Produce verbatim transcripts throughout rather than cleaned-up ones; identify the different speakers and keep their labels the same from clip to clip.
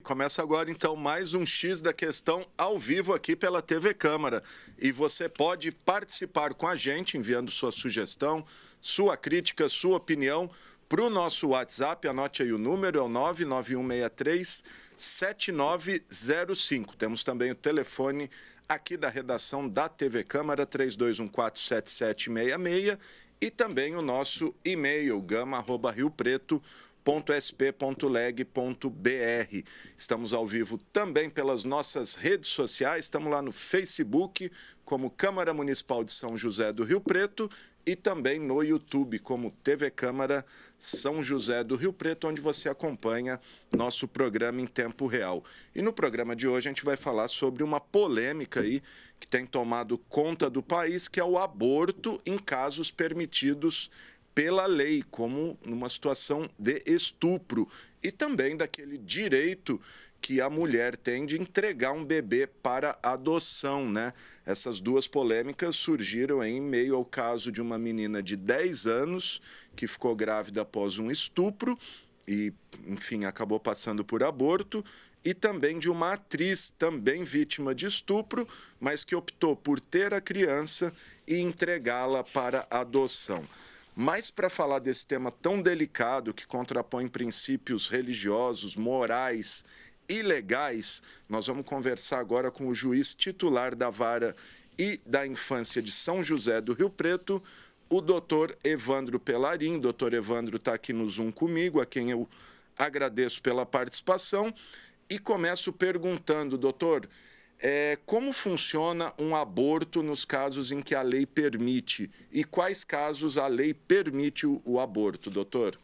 Speaker 1: Começa agora, então, mais um X da Questão ao vivo aqui pela T V Câmara. E você pode participar com a gente, enviando sua sugestão, sua crítica, sua opinião para o nosso WhatsApp. Anote aí o número, é o nove nove um seis três, sete nove zero cinco. Temos também o telefone aqui da redação da T V Câmara, três dois um quatro, sete sete seis seis. E também o nosso e-mail, gama arroba rio preto ponto s p ponto leg ponto b r. Estamos ao vivo também pelas nossas redes sociais, estamos lá no Facebook, como Câmara Municipal de São José do Rio Preto, e também no YouTube, como T V Câmara São José do Rio Preto, onde você acompanha nosso programa em tempo real. E no programa de hoje a gente vai falar sobre uma polêmica aí que tem tomado conta do país, que é o aborto em casos permitidos pela lei, como numa situação de estupro, e também daquele direito que a mulher tem de entregar um bebê para adoção, né? Essas duas polêmicas surgiram em meio ao caso de uma menina de dez anos que ficou grávida após um estupro e, enfim, acabou passando por aborto, e também de uma atriz também vítima de estupro, mas que optou por ter a criança e entregá-la para adoção. Mas para falar desse tema tão delicado, que contrapõe princípios religiosos, morais e legais, nós vamos conversar agora com o juiz titular da Vara e da Infância de São José do Rio Preto, o doutor Evandro Pelarim. O doutor Evandro está aqui no Zoom comigo, a quem eu agradeço pela participação. E começo perguntando, doutor, É, como funciona um aborto nos casos em que a lei permite? E quais casos a lei permite o, o aborto, doutor?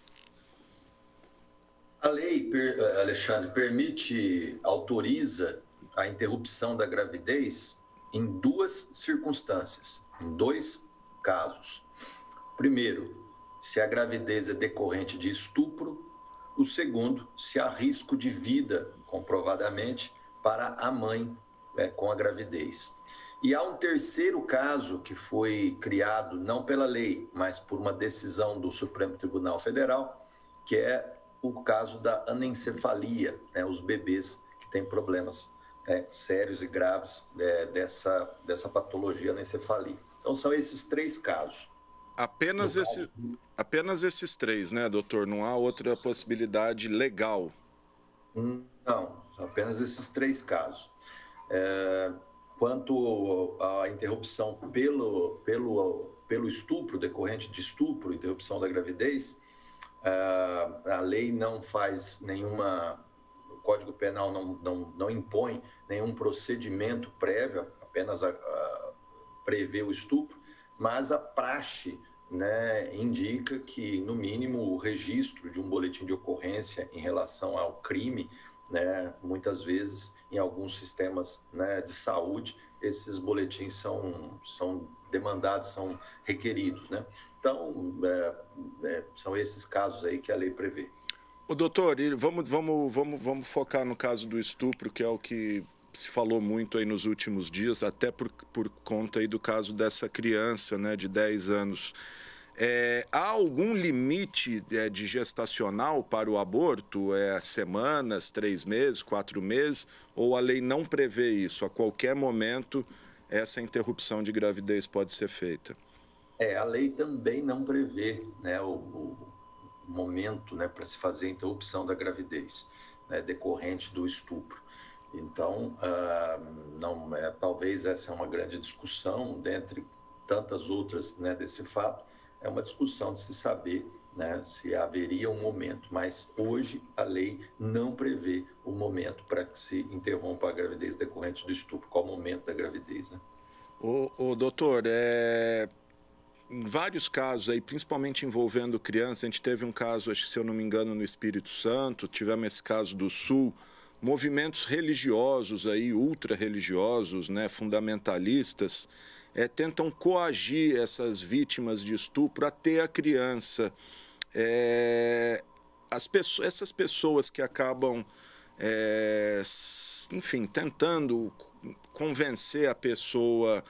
Speaker 2: A lei, Alexandre, permite, autoriza a interrupção da gravidez em duas circunstâncias, em dois casos. Primeiro, se a gravidez é decorrente de estupro. O segundo, se há risco de vida, comprovadamente, para a mãe é, com a gravidez. E há um terceiro caso que foi criado não pela lei, mas por uma decisão do Supremo Tribunal Federal, que é o caso da anencefalia, né, os bebês que têm problemas né, sérios e graves é, dessa, dessa patologia anencefalia. Então, são esses três casos.
Speaker 1: Apenas, esse, apenas esses três, né, doutor? Não há outra possibilidade legal?
Speaker 2: Não, são apenas esses três casos. É, quanto à interrupção pelo, pelo, pelo estupro, decorrente de estupro, interrupção da gravidez, a lei não faz nenhuma, o Código Penal não, não, não impõe nenhum procedimento prévio, apenas a, a prevê o estupro, mas a praxe né, indica que, no mínimo, o registro de um boletim de ocorrência em relação ao crime, né, muitas vezes, em alguns sistemas né, de saúde, esses boletins são, são demandados, são requeridos. Né? Então, é, é, são esses casos aí que a lei prevê.
Speaker 1: O doutor, vamos, vamos, vamos, vamos focar no caso do estupro, que é o que se falou muito aí nos últimos dias, até por, por conta aí do caso dessa criança né, de dez anos. É, há algum limite é, de gestacional para o aborto? É semanas, três meses, quatro meses? Ou a lei não prevê isso? A qualquer momento, essa interrupção de gravidez pode ser feita?
Speaker 2: É, a lei também não prevê né, o, o momento né, para se fazer a interrupção da gravidez né, decorrente do estupro. Então, ah, não, é, talvez essa é uma grande discussão, dentre tantas outras né, desse fato, é uma discussão de se saber né, se haveria um momento, mas hoje a lei não prevê o momento para que se interrompa a gravidez decorrente do estupro. Qual o momento da gravidez, né?
Speaker 1: Ô, ô doutor, é... em vários casos aí, principalmente envolvendo crianças, a gente teve um caso, acho que se eu não me engano, no Espírito Santo, tivemos esse caso do Sul, movimentos religiosos aí, ultra-religiosos, né, fundamentalistas, é, tentam coagir essas vítimas de estupro a ter a criança. É, as pessoas, essas pessoas que acabam, é, enfim, tentando convencer a pessoa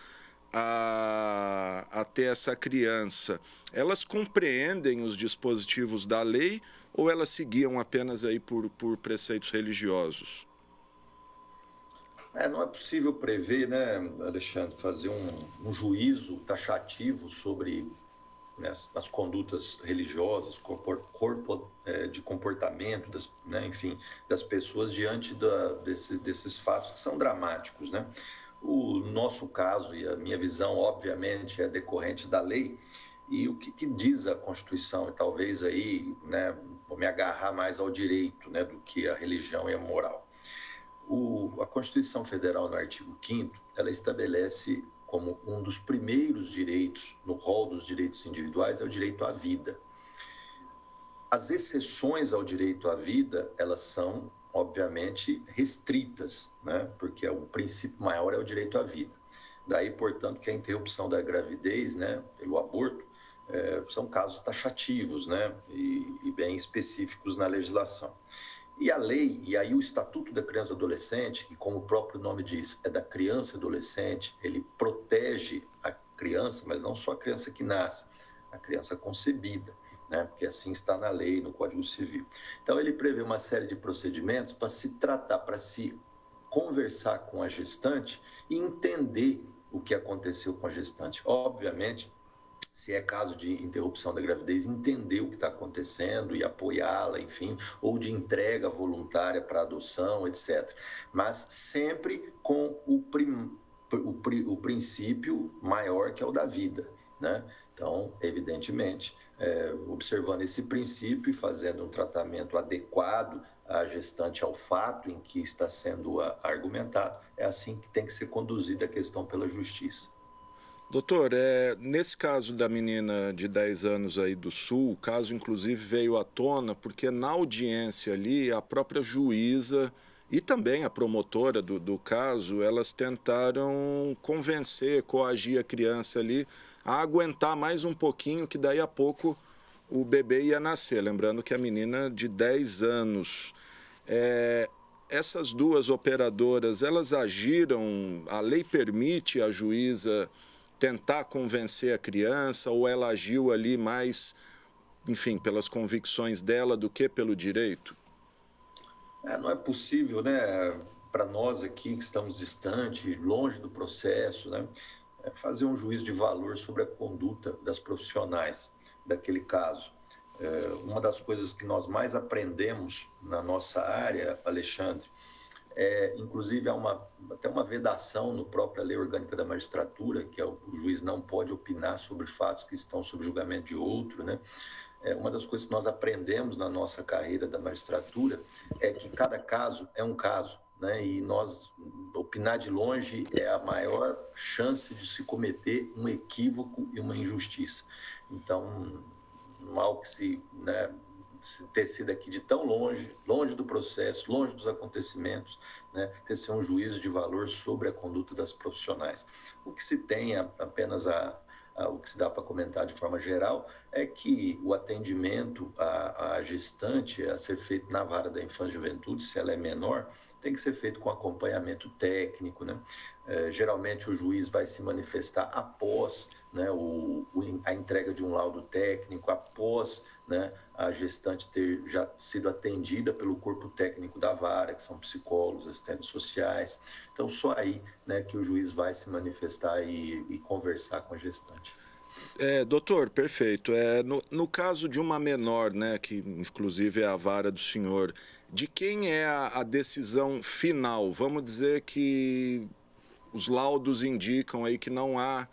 Speaker 1: a, a ter essa criança, elas compreendem os dispositivos da lei ou elas seguiam apenas aí por, por preceitos religiosos?
Speaker 2: É, não é possível prever, né, Alexandre, fazer um, um juízo taxativo sobre, né, as, as condutas religiosas, corpor, corpo, é, de comportamento, das, né, enfim, das pessoas diante da, desses, desses fatos que são dramáticos, né? O nosso caso e a minha visão, obviamente, é decorrente da lei. E o que, que diz a Constituição? E talvez aí, né, vou me agarrar mais ao direito, né, do que a religião e a moral. O, a Constituição Federal, no artigo quinto, ela estabelece como um dos primeiros direitos, no rol dos direitos individuais, é o direito à vida. As exceções ao direito à vida, elas são, obviamente, restritas, né? Porque o princípio maior é o direito à vida. Daí, portanto, que a interrupção da gravidez, né, pelo aborto, é, são casos taxativos, né, e, e bem específicos na legislação. E a lei, e aí o Estatuto da Criança e Adolescente, que como o próprio nome diz, é da criança e adolescente, ele protege a criança, mas não só a criança que nasce, a criança concebida, né? Porque assim está na lei, no Código Civil. Então ele prevê uma série de procedimentos para se tratar, para se conversar com a gestante e entender o que aconteceu com a gestante. Obviamente, se é caso de interrupção da gravidez, entender o que está acontecendo e apoiá-la, enfim, ou de entrega voluntária para adoção, etcétera. Mas sempre com o, prim, o, o princípio maior, que é o da vida, né? Então, evidentemente, é, observando esse princípio e fazendo um tratamento adequado à gestante ao fato em que está sendo argumentado, é assim que tem que ser conduzida a questão pela justiça.
Speaker 1: Doutor, é, nesse caso da menina de dez anos aí do Sul, o caso inclusive veio à tona porque na audiência ali a própria juíza e também a promotora do, do caso, elas tentaram convencer, coagir a criança ali a aguentar mais um pouquinho, que daí a pouco o bebê ia nascer. Lembrando que a menina de dez anos. É, essas duas operadoras, elas agiram, a lei permite a juíza tentar convencer a criança, ou ela agiu ali mais, enfim, pelas convicções dela do que pelo direito?
Speaker 2: É, não é possível, né, para nós aqui que estamos distantes, longe do processo, né, fazer um juízo de valor sobre a conduta das profissionais daquele caso. É, uma das coisas que nós mais aprendemos na nossa área, Alexandre, é, inclusive, há uma, até uma vedação no própria Lei Orgânica da Magistratura, que é o, o juiz não pode opinar sobre fatos que estão sob julgamento de outro, né? É, uma das coisas que nós aprendemos na nossa carreira da magistratura é que cada caso é um caso, né? E nós, opinar de longe é a maior chance de se cometer um equívoco e uma injustiça. Então, mal que se... né, ter sido aqui de tão longe, longe do processo, longe dos acontecimentos, né, ter sido um juízo de valor sobre a conduta das profissionais. O que se tem apenas a, a o que se dá para comentar de forma geral é que o atendimento à, à gestante a ser feito na vara da infância e juventude, se ela é menor, tem que ser feito com acompanhamento técnico, né? É, geralmente o juiz vai se manifestar após, né, o, o, a entrega de um laudo técnico, após, né, a gestante ter já sido atendida pelo corpo técnico da vara, que são psicólogos, assistentes sociais. Então, só aí, né, que o juiz vai se manifestar e, e conversar com a gestante.
Speaker 1: É, doutor, perfeito. É, no, no caso de uma menor, né, que inclusive é a vara do senhor, de quem é a, a decisão final? Vamos dizer que os laudos indicam aí que não há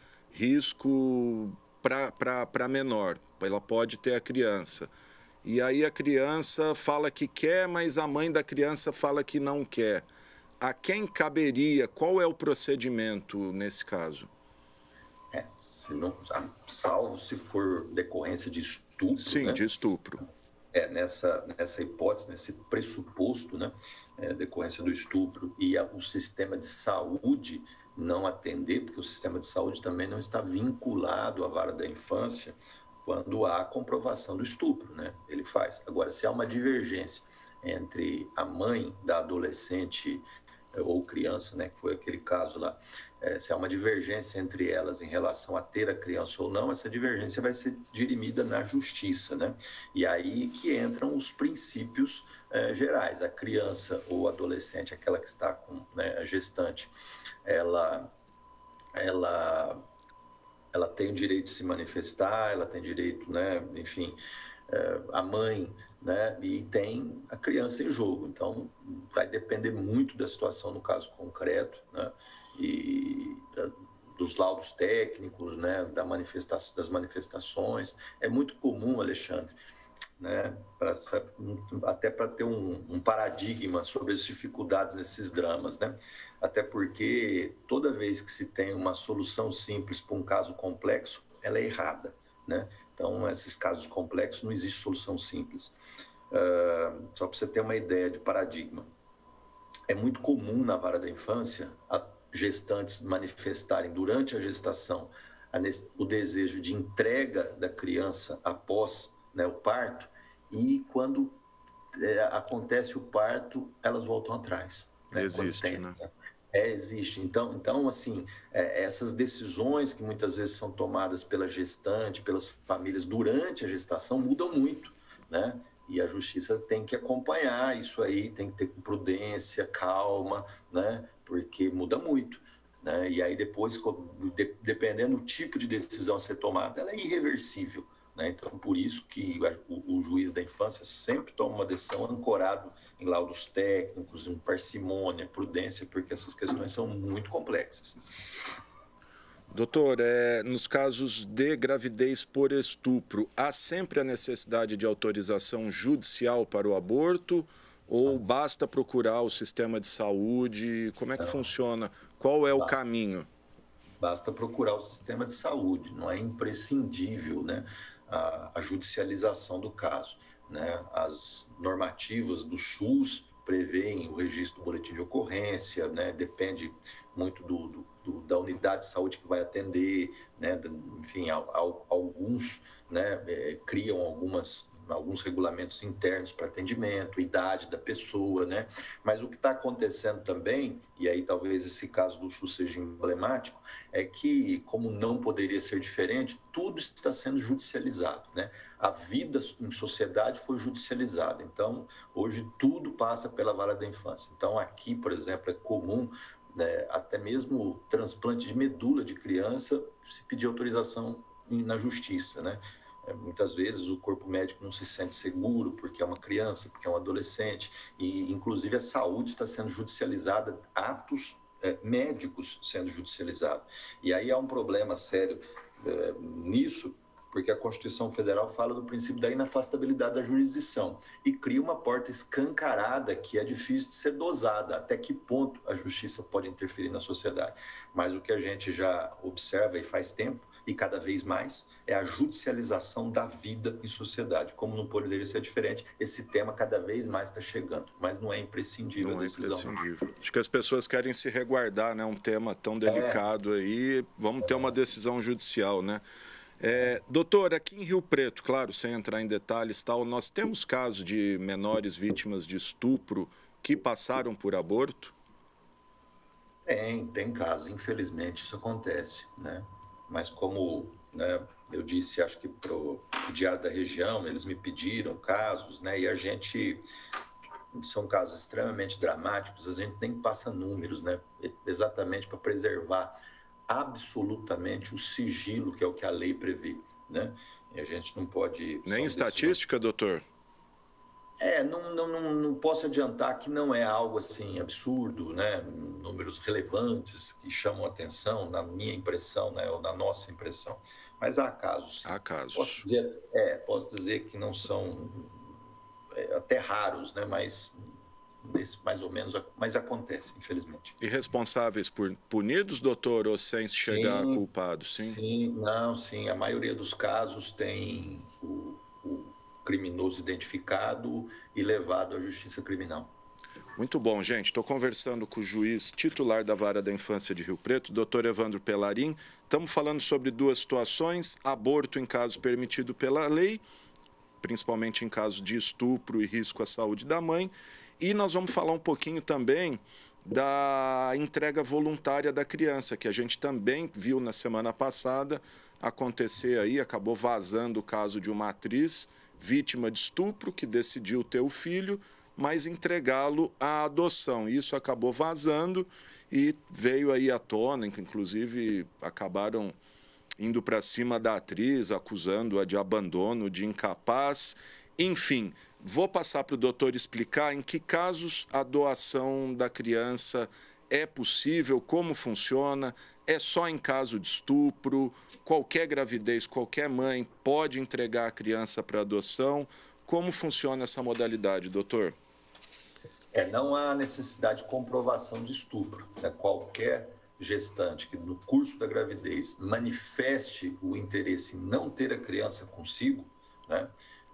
Speaker 1: risco para menor, ela pode ter a criança. E aí a criança fala que quer, mas a mãe da criança fala que não quer. A quem caberia? Qual é o procedimento nesse caso?
Speaker 2: É, se não, salvo se for decorrência de estupro,
Speaker 1: Sim,
Speaker 2: né?
Speaker 1: de estupro.
Speaker 2: É, nessa, nessa hipótese, nesse pressuposto, né, é, decorrência do estupro e a, o sistema de saúde não atender, porque o sistema de saúde também não está vinculado à vara da infância quando há comprovação do estupro, né? Ele faz. Agora, se há uma divergência entre a mãe da adolescente ou criança, né, que foi aquele caso lá, é, se há uma divergência entre elas em relação a ter a criança ou não, essa divergência vai ser dirimida na justiça, né? E aí que entram os princípios é, gerais. A criança ou adolescente, aquela que está com, né, a gestante, ela, ela, ela tem o direito de se manifestar, ela tem direito, né, enfim, é, a mãe, né, e tem a criança em jogo. Então, vai depender muito da situação no caso concreto, né, e dos laudos técnicos, né, da manifestação, das manifestações. É muito comum, Alexandre, né, pra, até para ter um, um paradigma sobre as dificuldades nesses dramas, né? Até porque toda vez que se tem uma solução simples para um caso complexo, ela é errada, né? Então, esses casos complexos não existe solução simples. Uh, só para você ter uma ideia de paradigma, é muito comum na vara da infância a gestantes manifestarem durante a gestação a, o desejo de entrega da criança após, né, o parto, e quando é, acontece o parto, elas voltam atrás.
Speaker 1: Né? Existe, tem, né?
Speaker 2: É, existe. Então, então assim, é, essas decisões que muitas vezes são tomadas pela gestante, pelas famílias durante a gestação, mudam muito, né? E a justiça tem que acompanhar isso aí, tem que ter prudência, calma, né? Porque muda muito, né? E aí depois, dependendo do tipo de decisão a ser tomada, ela é irreversível, né? Então, por isso que o, o juiz da infância sempre toma uma decisão ancorado em laudos técnicos, em parcimônia, prudência, porque essas questões são muito complexas.
Speaker 1: Doutor, é, nos casos de gravidez por estupro, há sempre a necessidade de autorização judicial para o aborto ou basta procurar o sistema de saúde? Como é que não. funciona? Qual é o basta, caminho?
Speaker 2: Basta procurar o sistema de saúde, não é imprescindível, né, a, a judicialização do caso, né? As normativas do SUS prevêem o registro do boletim de ocorrência, né? Depende muito do, do, do, da unidade de saúde que vai atender, né? Enfim, ao, ao, alguns, né, é, criam algumas, alguns regulamentos internos para atendimento, idade da pessoa, né? Mas o que está acontecendo também, e aí talvez esse caso do SUS seja emblemático, é que, como não poderia ser diferente, tudo está sendo judicializado, né? A vida em sociedade foi judicializada. Então, hoje tudo passa pela vara da infância. Então, aqui, por exemplo, é comum, né, até mesmo o transplante de medula de criança se pedir autorização na justiça, né? Muitas vezes o corpo médico não se sente seguro porque é uma criança, porque é um adolescente, e inclusive a saúde está sendo judicializada, atos é, médicos sendo judicializados. E aí há um problema sério é, nisso, porque a Constituição Federal fala do princípio da inafastabilidade da jurisdição e cria uma porta escancarada que é difícil de ser dosada, até que ponto a justiça pode interferir na sociedade. Mas o que a gente já observa e faz tempo, e cada vez mais, é a judicialização da vida em sociedade. Como não poderia ser diferente, esse tema cada vez mais está chegando, mas não é imprescindível
Speaker 1: não
Speaker 2: a decisão.
Speaker 1: É imprescindível. Acho que as pessoas querem se reguardar, né? Um tema tão delicado é. aí, vamos ter uma decisão judicial, né? É, doutor, aqui em Rio Preto, claro, sem entrar em detalhes, tal, nós temos casos de menores vítimas de estupro que passaram por aborto?
Speaker 2: Tem, tem casos, infelizmente isso acontece, né? Mas como, né, eu disse, acho que para o Diário da Região, eles me pediram casos, né? E a gente, são casos extremamente dramáticos, a gente nem passa números, né? Exatamente para preservar absolutamente o sigilo, que é o que a lei prevê, né? E a gente não pode...
Speaker 1: Nem estatística, decisões... doutor?
Speaker 2: É, não, não, não, não posso adiantar que não é algo assim absurdo, né? Números relevantes que chamam atenção, na minha impressão, né? Ou na nossa impressão. Mas há casos.
Speaker 1: Há casos.
Speaker 2: Posso dizer, é, posso dizer que não são é, até raros, né? Mas nesse, mais ou menos, mas acontece, infelizmente.
Speaker 1: E responsáveis por punidos, doutor, ou sem chegar sim, a culpados?
Speaker 2: Sim? Sim, não, sim. A maioria dos casos tem o, o criminoso identificado e levado à justiça criminal.
Speaker 1: Muito bom, gente. Estou conversando com o juiz titular da Vara da Infância de Rio Preto, doutor Evandro Pellarin. Estamos falando sobre duas situações: aborto em caso permitido pela lei, principalmente em caso de estupro e risco à saúde da mãe, E nós vamos falar um pouquinho também da entrega voluntária da criança, que a gente também viu na semana passada acontecer aí, acabou vazando o caso de uma atriz vítima de estupro que decidiu ter o filho, mas entregá-lo à adoção. Isso acabou vazando e veio aí à tona, que inclusive acabaram indo para cima da atriz, acusando-a de abandono, de incapaz. Enfim, vou passar para o doutor explicar em que casos a doação da criança é possível, como funciona, é só em caso de estupro, qualquer gravidez, qualquer mãe pode entregar a criança para adoção. Como funciona essa modalidade, doutor?
Speaker 2: É, não há necessidade de comprovação de estupro, né? Qualquer gestante que no curso da gravidez manifeste o interesse em não ter a criança consigo, né?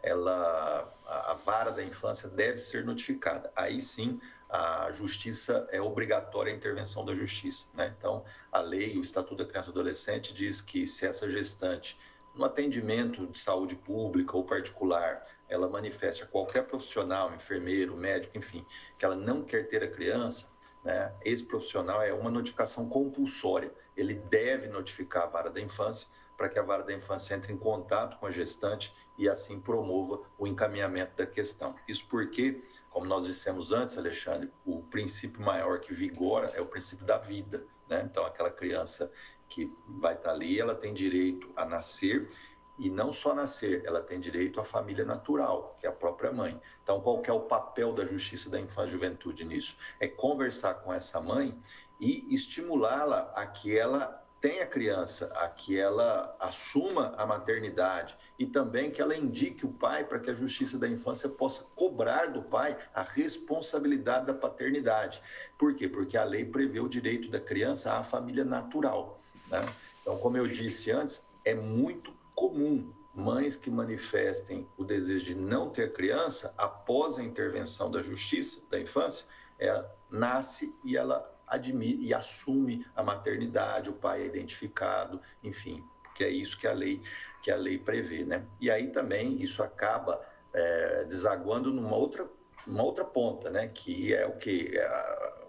Speaker 2: Ela, a vara da infância deve ser notificada. Aí sim, a justiça é obrigatória a intervenção da justiça, né? Então, a lei, o Estatuto da Criança e do Adolescente diz que se essa gestante, no atendimento de saúde pública ou particular, ela manifeste a qualquer profissional, enfermeiro, médico, enfim, que ela não quer ter a criança, né? Esse profissional é uma notificação compulsória. Ele deve notificar a vara da infância para que a vara da infância entre em contato com a gestante e assim promova o encaminhamento da questão. Isso porque, como nós dissemos antes, Alexandre, o princípio maior que vigora é o princípio da vida, né? Então, aquela criança que vai estar ali, ela tem direito a nascer, e não só nascer, ela tem direito à família natural, que é a própria mãe. Então, qual que é o papel da Justiça da Infância e Juventude nisso? É conversar com essa mãe e estimulá-la a que ela tenha a criança, a que ela assuma a maternidade e também que ela indique o pai para que a Justiça da Infância possa cobrar do pai a responsabilidade da paternidade. Por quê? Porque a lei prevê o direito da criança à família natural, né? Então, como eu disse antes, é muito comum mães que manifestem o desejo de não ter criança, após a intervenção da Justiça da Infância, ela nasce e ela admite e assume a maternidade, o pai é identificado, enfim, porque é isso que a lei, que a lei prevê, né? E aí também isso acaba é, desaguando numa outra, uma outra ponta, né? Que é o quê? A,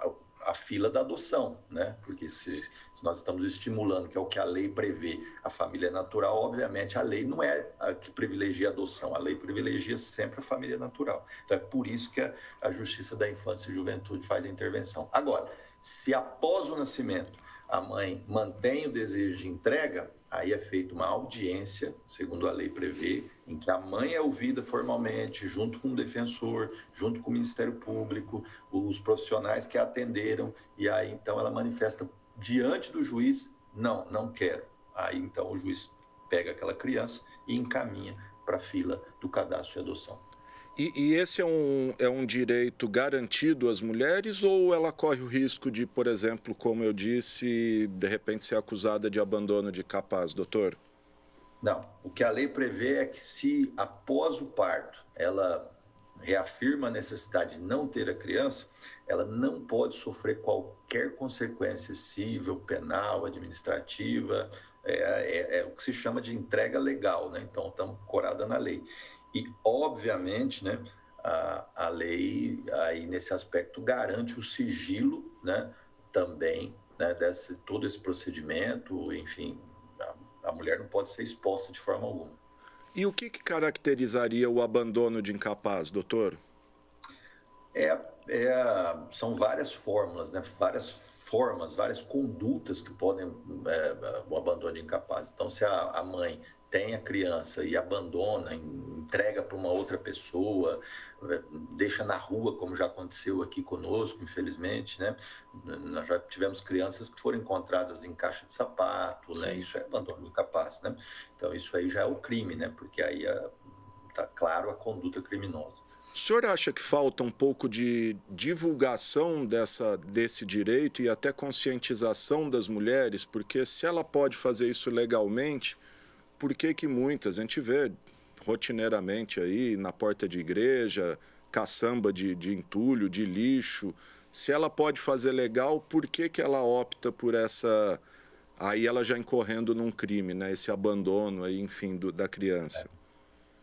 Speaker 2: a fila da adoção, né? Porque se, se nós estamos estimulando, que é o que a lei prevê, a família natural, obviamente a lei não é a que privilegia a adoção, a lei privilegia sempre a família natural. Então é por isso que a, a Justiça da Infância e Juventude faz a intervenção. Agora, se após o nascimento a mãe mantém o desejo de entrega, aí é feita uma audiência, segundo a lei prevê, em que a mãe é ouvida formalmente, junto com o defensor, junto com o Ministério Público, os profissionais que a atenderam, e aí então ela manifesta diante do juiz, não, não quero. Aí então o juiz pega aquela criança e encaminha para a fila do cadastro de adoção.
Speaker 1: E, e esse é um, é um direito garantido às mulheres ou ela corre o risco de, por exemplo, como eu disse, de repente ser acusada de abandono de capaz, doutor?
Speaker 2: Não, o que a lei prevê é que se após o parto ela reafirma a necessidade de não ter a criança, ela não pode sofrer qualquer consequência civil, penal, administrativa, é, é, é o que se chama de entrega legal, né? Então estamos corada na lei. E, obviamente, né, a, a lei, aí, nesse aspecto, garante o sigilo, né, também, né, desse, todo esse procedimento, enfim, a, a mulher não pode ser exposta de forma alguma.
Speaker 1: E o que, que caracterizaria o abandono de incapaz, doutor?
Speaker 2: É, é, são várias fórmulas, né, várias formas, várias condutas que podem é, o abandono de incapaz. Então, se a, a mãe tem a criança e abandona, entrega para uma outra pessoa, deixa na rua, como já aconteceu aqui conosco, infelizmente, né? Nós já tivemos crianças que foram encontradas em caixa de sapato, né? Isso é abandono incapaz, né? Então, isso aí já é o crime, né? Porque aí está claro a conduta criminosa.
Speaker 1: O senhor acha que falta um pouco de divulgação dessa, desse direito e até conscientização das mulheres? Porque se ela pode fazer isso legalmente, por que que muitas, a gente vê rotineiramente aí na porta de igreja, caçamba de, de entulho, de lixo, se ela pode fazer legal, por que que ela opta por essa, aí ela já incorrendo num crime, né? Esse abandono aí, enfim, do, da criança?
Speaker 2: É.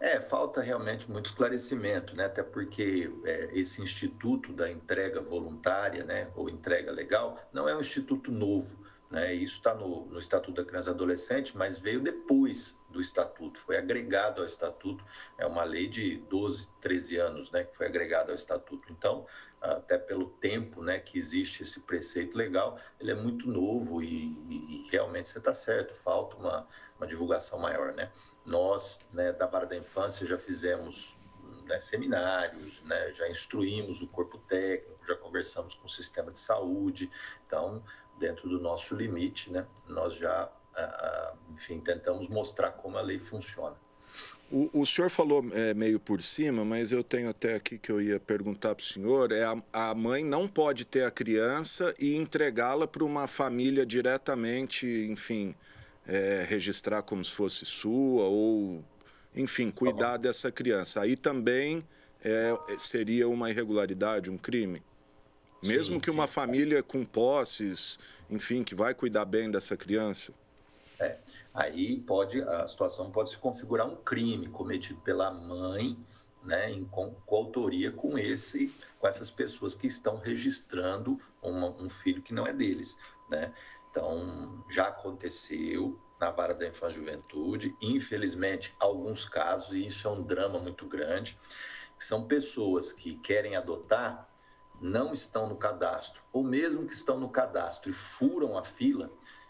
Speaker 2: É, falta realmente muito esclarecimento, né? Até porque é, esse instituto da entrega voluntária, né, ou entrega legal, não é um instituto novo, né? Isso está no, no Estatuto da Criança e Adolescente, mas veio depois do Estatuto, foi agregado ao Estatuto, é uma lei de doze, treze anos, né, que foi agregada ao Estatuto. Então, até pelo tempo, né, que existe esse preceito legal, ele é muito novo e, e, e realmente você está certo, falta uma, uma divulgação maior, né? Nós, né, da Vara da Infância, já fizemos, né, seminários, né, já instruímos o corpo técnico, já conversamos com o sistema de saúde. Então, dentro do nosso limite, né, nós já, ah, enfim, tentamos mostrar como a lei funciona.
Speaker 1: O, o senhor falou é, meio por cima, mas eu tenho até aqui que eu ia perguntar para o senhor, é a, a mãe não pode ter a criança e entregá-la para uma família diretamente, enfim, é, registrar como se fosse sua ou, enfim, cuidar dessa criança. Aí também é, seria uma irregularidade, um crime? Mesmo
Speaker 2: Sim,
Speaker 1: que uma
Speaker 2: sim.
Speaker 1: família com posses, enfim, que vai cuidar bem dessa criança?
Speaker 2: É. Aí pode, a situação pode se configurar um crime cometido pela mãe, né, em com, coautoria com esse, com essas pessoas que estão registrando uma, um filho que não é deles, né? Então, já aconteceu na Vara da Infância e Juventude, infelizmente, alguns casos, e isso é um drama muito grande, que são pessoas que querem adotar, não estão no cadastro, ou mesmo que estão no cadastro e furam a fila,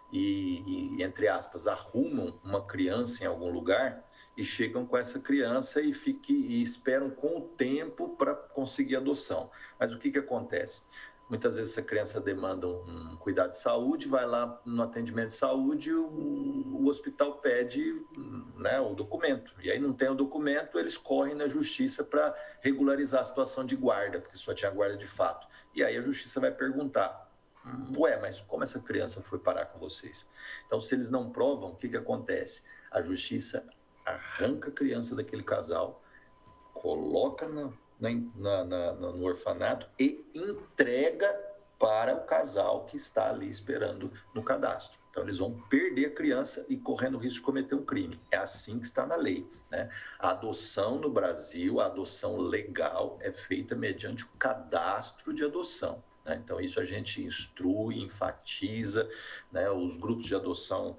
Speaker 2: e, e, entre aspas, arrumam uma criança em algum lugar e chegam com essa criança e, fique, e esperam com o tempo para conseguir adoção. Mas o que, que acontece? Muitas vezes essa criança demanda um cuidado de saúde, vai lá no atendimento de saúde, o, o hospital pede, né, o documento. E aí não tem o documento, eles correm na justiça para regularizar a situação de guarda, porque só tinha guarda de fato. E aí a justiça vai perguntar: ué, mas como essa criança foi parar com vocês? Então, se eles não provam, o que, que acontece? A justiça arranca a criança daquele casal, coloca na, na, na, no orfanato e entrega para o casal que está ali esperando no cadastro. Então, eles vão perder a criança e correndo o risco de cometer um crime. É assim que está na lei, né? A adoção no Brasil, a adoção legal, é feita mediante o cadastro de adoção. Então, isso a gente instrui, enfatiza, né? Os grupos de adoção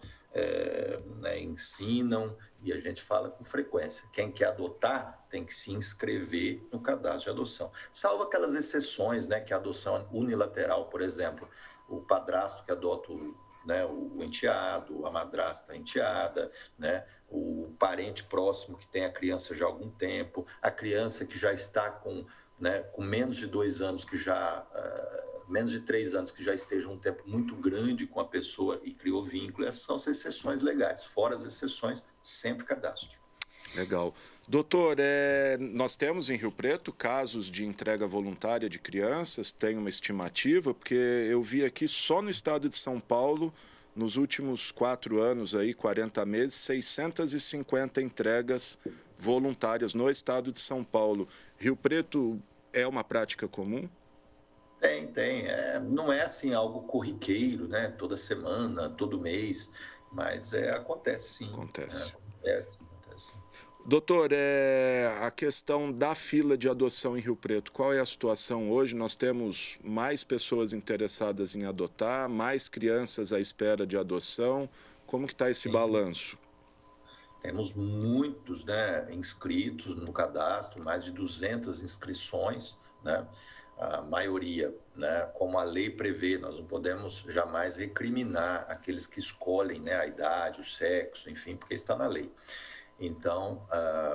Speaker 2: é, né, ensinam e a gente fala com frequência. Quem quer adotar tem que se inscrever no cadastro de adoção. Salvo aquelas exceções, né, que a adoção é unilateral, por exemplo, o padrasto que adota o, né, o enteado, a madrasta a enteada, né, o parente próximo que tem a criança já há algum tempo, a criança que já está com... Né, com menos de dois anos, que já uh, menos de três anos, que já esteja um tempo muito grande com a pessoa e criou vínculo. Essas são as exceções legais. Fora as exceções, sempre cadastro.
Speaker 1: Legal. Doutor, é, nós temos em Rio Preto casos de entrega voluntária de crianças, tem uma estimativa, porque eu vi aqui só no estado de São Paulo, nos últimos quatro anos, aí, quarenta meses, seiscentas e cinquenta entregas voluntárias no estado de São Paulo. Rio Preto é uma prática comum?
Speaker 2: Tem, tem. É, não é assim algo corriqueiro, né? Toda semana, todo mês, mas é, acontece sim.
Speaker 1: Acontece.
Speaker 2: É, acontece, acontece.
Speaker 1: Doutor, é, a questão da fila de adoção em Rio Preto, qual é a situação hoje? Nós temos mais pessoas interessadas em adotar, mais crianças à espera de adoção. Como que está esse
Speaker 2: Sim.
Speaker 1: balanço?
Speaker 2: Temos muitos, né, inscritos no cadastro, mais de duzentas inscrições, né? A maioria, né, como a lei prevê, nós não podemos jamais recriminar aqueles que escolhem, né, a idade, o sexo, enfim, porque está na lei. Então,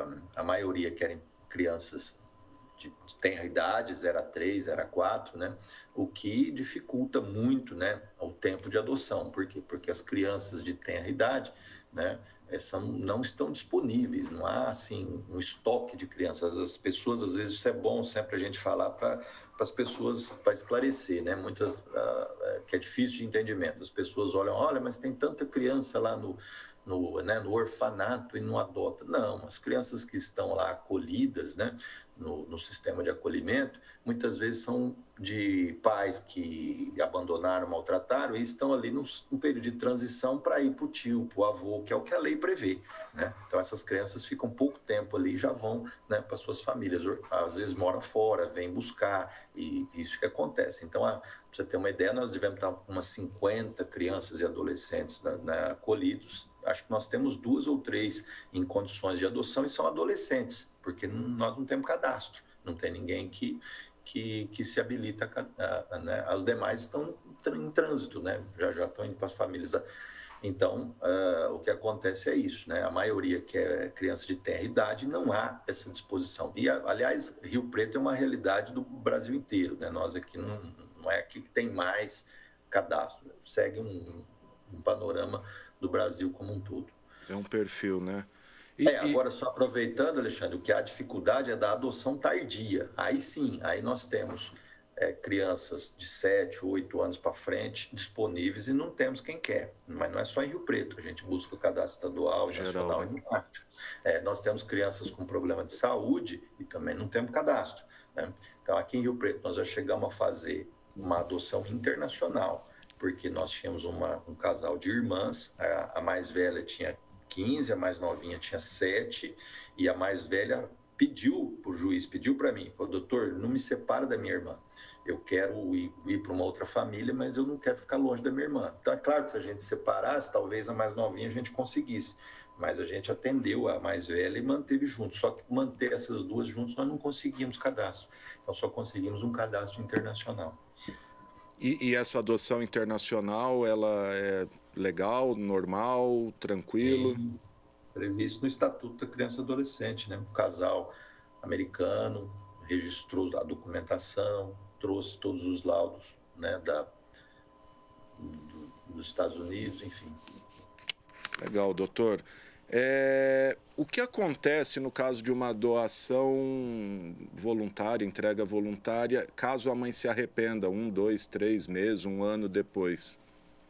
Speaker 2: a maioria querem crianças de tenra idade, zero a três, zero a quatro, né? O que dificulta muito, né, o tempo de adoção. Por quê? Porque as crianças de tenra idade, né, são, não estão disponíveis, não há assim um estoque de crianças. As pessoas, às vezes, isso é bom sempre a gente falar para as pessoas, para esclarecer, né? Muitas, uh, que é difícil de entendimento. As pessoas olham, olha, mas tem tanta criança lá no, no, né, no orfanato e não adota. Não, as crianças que estão lá acolhidas, né, no, no sistema de acolhimento, muitas vezes são de pais que abandonaram, maltrataram e estão ali num, num período de transição para ir para o tio, para o avô, que é o que a lei prevê, né? Então, essas crianças ficam pouco tempo ali e já vão, né, para suas famílias. Às vezes moram fora, vêm buscar, e isso que acontece. Então, para você ter uma ideia, nós devemos estar com umas cinquenta crianças e adolescentes, né, né, acolhidos. Acho que nós temos duas ou três em condições de adoção e são adolescentes, porque nós não temos cadastro, não tem ninguém que... Que, que se habilita, a, a, né? As demais estão em trânsito, né? Já já estão indo para as famílias. Então, uh, o que acontece é isso, né? A maioria que é criança de tenra idade não há essa disposição. E, aliás, Rio Preto é uma realidade do Brasil inteiro, né? Nós aqui não, não é aqui que tem mais cadastro, segue um, um panorama do Brasil como um todo.
Speaker 1: É um perfil, né? E,
Speaker 2: é, agora, só aproveitando, Alexandre, o que há dificuldade é da adoção tardia. Aí sim, aí nós temos é, crianças de sete, oito anos para frente disponíveis e não temos quem quer. Mas não é só em Rio Preto, a gente busca o cadastro estadual, geral, nacional, né? E no marco. É, nós temos crianças com problema de saúde e também não temos cadastro, né? Então, aqui em Rio Preto, nós já chegamos a fazer uma adoção internacional, porque nós tínhamos uma, um casal de irmãs, a, a mais velha tinha quinze, a mais novinha tinha sete, e a mais velha pediu para o juiz, pediu para mim, falou, doutor, não me separa da minha irmã, eu quero ir, ir para uma outra família, mas eu não quero ficar longe da minha irmã. Então, é claro que se a gente separasse, talvez a mais novinha a gente conseguisse, mas a gente atendeu a mais velha e manteve junto, só que manter essas duas juntas nós não conseguimos cadastro, então só conseguimos um cadastro internacional.
Speaker 1: E, e essa adoção internacional, ela é legal, normal, tranquilo?
Speaker 2: Sim, previsto no Estatuto da Criança e Adolescente, né? O casal americano registrou a documentação, trouxe todos os laudos, né, da, do, dos Estados Unidos, enfim.
Speaker 1: Legal, doutor. É, o que acontece no caso de uma doação voluntária, entrega voluntária, caso a mãe se arrependa, um, dois, três meses, um ano depois?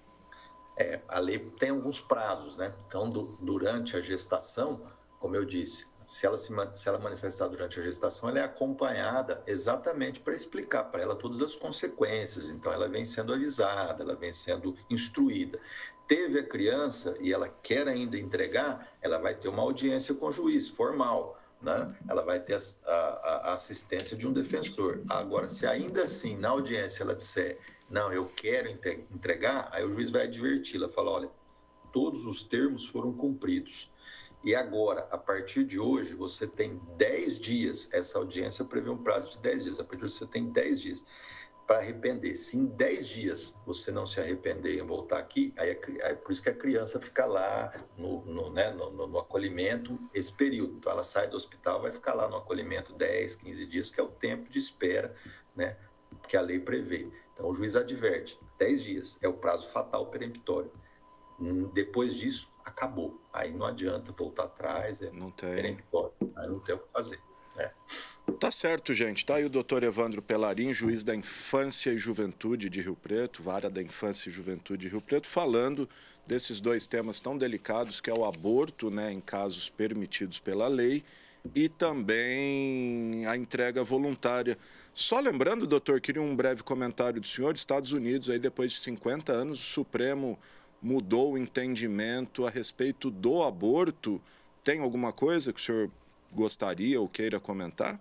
Speaker 2: É, a lei tem alguns prazos, né? Então, do, durante a gestação, como eu disse, se ela se se ela manifestar durante a gestação, ela é acompanhada exatamente para explicar para ela todas as consequências. Então, ela vem sendo avisada, ela vem sendo instruída. Teve a criança e ela quer ainda entregar, ela vai ter uma audiência com o juiz, formal, né? Ela vai ter a, a, a assistência de um defensor. Agora, se ainda assim, na audiência, ela disser, não, eu quero entregar, aí o juiz vai adverti-la, fala, olha, todos os termos foram cumpridos. E agora, a partir de hoje, você tem dez dias, essa audiência prevê um prazo de dez dias, a partir de hoje você tem dez dias para arrepender. Se em dez dias você não se arrepender em voltar aqui, aí é, é por isso que a criança fica lá no, no, né, no, no, no acolhimento esse período. Então, ela sai do hospital, vai ficar lá no acolhimento dez, quinze dias, que é o tempo de espera, né, que a lei prevê. Então, o juiz adverte, dez dias é o prazo fatal peremptório. Depois disso, acabou. Aí não adianta voltar atrás, é
Speaker 1: não tem.
Speaker 2: peremptório. Aí não tem o que fazer. É.
Speaker 1: Tá certo, gente. Tá aí o doutor Evandro Pellarin, juiz da Infância e Juventude de Rio Preto, vara da Infância e Juventude de Rio Preto, falando desses dois temas tão delicados, que é o aborto, né, em casos permitidos pela lei, e também a entrega voluntária. Só lembrando, doutor, queria um breve comentário do senhor. Estados Unidos, aí depois de cinquenta anos, o Supremo mudou o entendimento a respeito do aborto. Tem alguma coisa que o senhor gostaria ou queira comentar?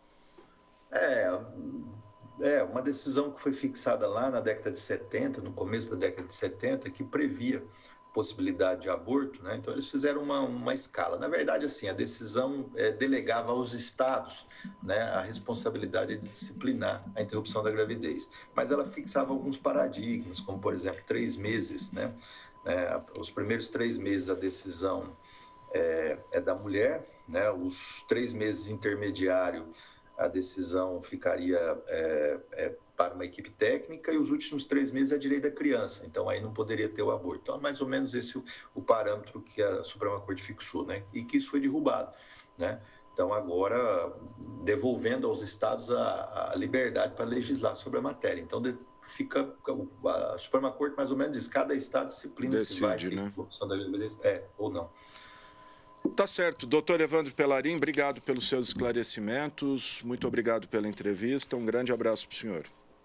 Speaker 2: É, é uma decisão que foi fixada lá na década de setenta, no começo da década de setenta, que previa possibilidade de aborto, né? Então eles fizeram uma, uma escala. Na verdade, assim, a decisão é, delegava aos estados, né, a responsabilidade de disciplinar a interrupção da gravidez, mas ela fixava alguns paradigmas, como por exemplo três meses, né? É, os primeiros três meses a decisão é, é da mulher, né? Os três meses intermediário a decisão ficaria é, é, para uma equipe técnica, e os últimos três meses é direito da criança, então aí não poderia ter o aborto. Então é mais ou menos esse o, o parâmetro que a Suprema Corte fixou, né? E que isso foi derrubado, né? Então agora devolvendo aos estados a, a liberdade para legislar sobre a matéria. Então de, fica a Suprema Corte mais ou menos diz, cada estado disciplina
Speaker 1: Decide,
Speaker 2: se vai ter
Speaker 1: né?
Speaker 2: opção da gravidez, é ou não.
Speaker 1: Tá certo. Doutor Evandro Pellarin, obrigado pelos seus esclarecimentos, muito obrigado pela entrevista, um grande abraço para o senhor.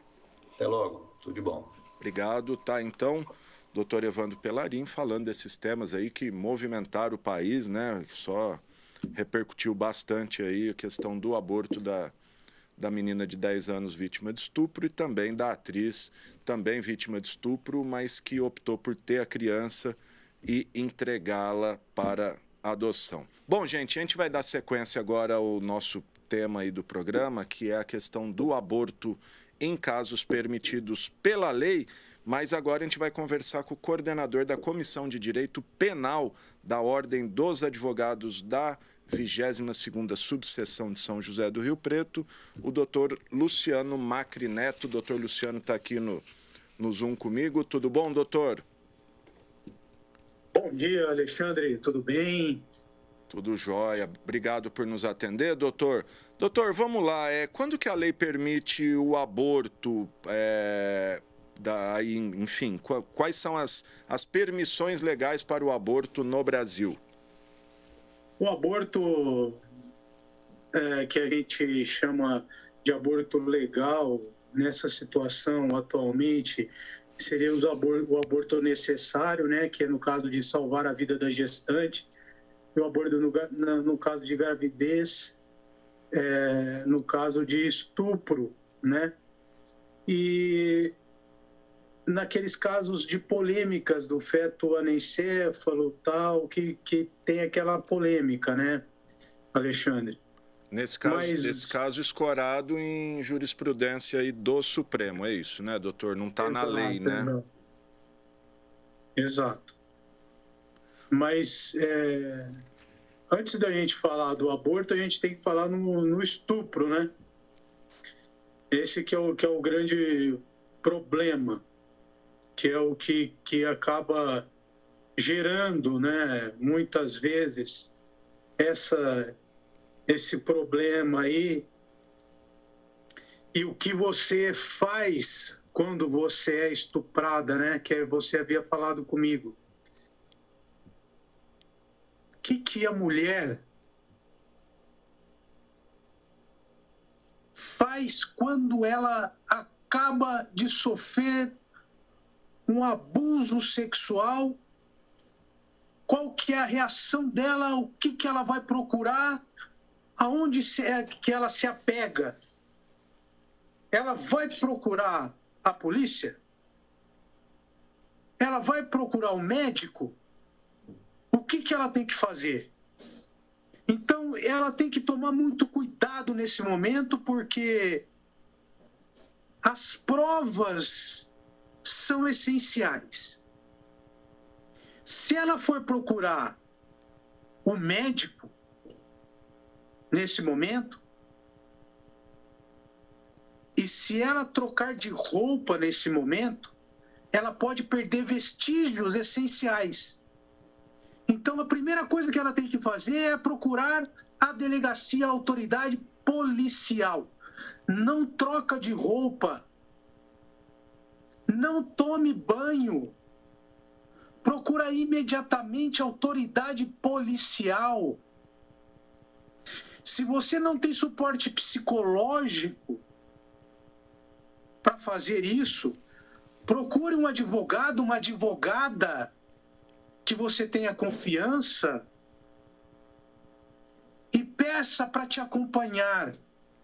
Speaker 2: Até logo, tudo de bom.
Speaker 1: Obrigado. Tá, então, doutor Evandro Pellarin falando desses temas aí que movimentaram o país, né? Só repercutiu bastante aí a questão do aborto da, da menina de dez anos vítima de estupro e também da atriz, também vítima de estupro, mas que optou por ter a criança e entregá-la para adoção. Bom, gente, a gente vai dar sequência agora ao nosso tema aí do programa, que é a questão do aborto em casos permitidos pela lei, mas agora a gente vai conversar com o coordenador da Comissão de Direito Penal da Ordem dos Advogados da vigésima segunda Subseção de São José do Rio Preto, o doutor Luciano Macri Neto. O doutor Luciano está aqui no, no Zoom comigo. Tudo bom, doutor?
Speaker 3: Bom dia, Alexandre. Tudo bem?
Speaker 1: Tudo jóia. Obrigado por nos atender, doutor. Doutor, vamos lá. É, quando que a lei permite o aborto? É, da, enfim, quais são as, as permissões legais para o aborto no Brasil?
Speaker 3: O aborto, é, que a gente chama de aborto legal, nessa situação atualmente, seria o aborto, o aborto necessário, né, que é no caso de salvar a vida da gestante, e o aborto no, no caso de gravidez, é, no caso de estupro, né? E naqueles casos de polêmicas do feto anencéfalo, tal, que, que tem aquela polêmica, né, Alexandre?
Speaker 1: Nesse caso,
Speaker 3: Mas...
Speaker 1: nesse caso escorado em jurisprudência aí do Supremo, é isso, né, doutor? Não está na lei, né?
Speaker 3: Exato. Exato. Mas é, antes da gente falar do aborto, a gente tem que falar no, no estupro, né? Esse que é o, que é o grande problema, que é o que, que acaba gerando, né, muitas vezes, essa, esse problema aí. E o que você faz quando você é estuprada, né, que você havia falado comigo. O que, que a mulher faz quando ela acaba de sofrer um abuso sexual? Qual que é a reação dela? O que, que ela vai procurar? Aonde é que ela se apega? Ela vai procurar a polícia? Ela vai procurar o médico? O que, que ela tem que fazer? Então, ela tem que tomar muito cuidado nesse momento, porque as provas são essenciais. Se ela for procurar o médico nesse momento, e se ela trocar de roupa nesse momento, ela pode perder vestígios essenciais. Então, a primeira coisa que ela tem que fazer é procurar a delegacia, a autoridade policial. Não troca de roupa. Não tome banho. Procura imediatamente a autoridade policial. Se você não tem suporte psicológico para fazer isso, procure um advogado, uma advogada que você tenha confiança e peça para te acompanhar,